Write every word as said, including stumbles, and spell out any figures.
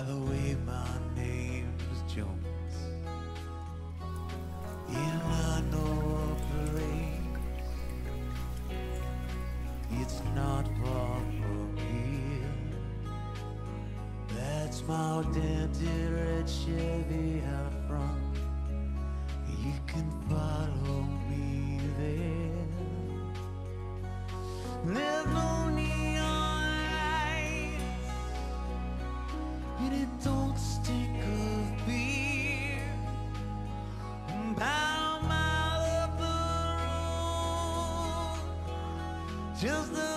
the way my name's Jones, and I know a place, it's not far from here. That's my dented red Chevy out front. You can follow me there. There's no neon lights, and it don't stink of beer. About a mile up the road, just the